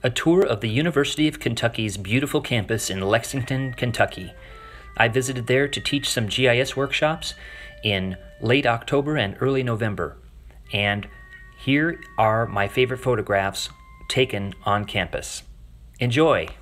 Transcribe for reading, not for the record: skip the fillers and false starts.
A tour of the University of Kentucky's beautiful campus in Lexington, Kentucky. I visited there to teach some GIS workshops in late October and early November. And here are my favorite photographs taken on campus. Enjoy!